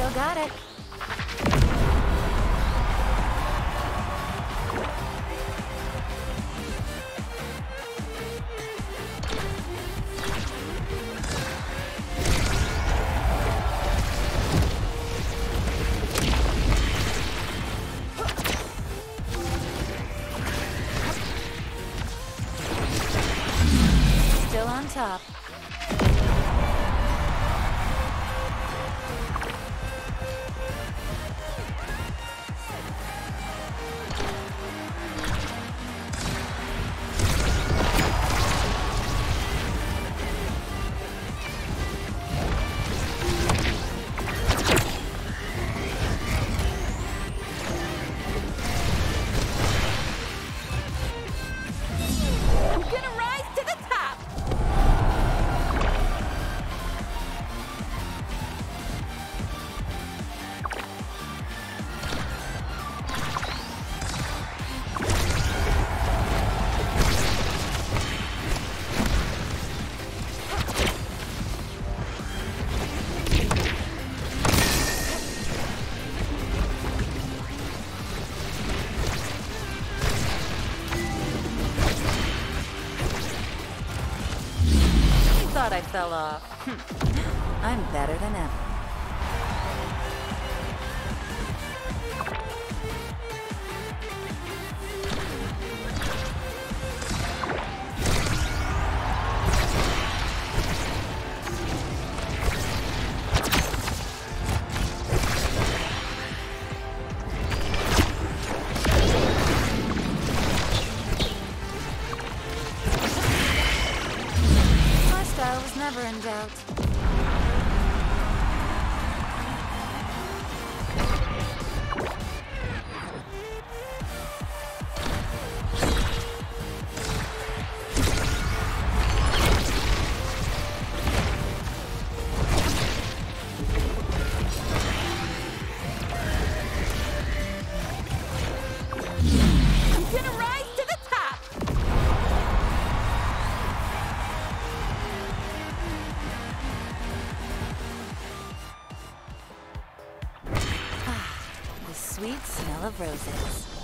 Still got it. Still on top. I'm gonna rise to the top! Thought I fell off. I'm better than ever. My style was never in doubt. I'm gonna rise to the top! The sweet smell of roses.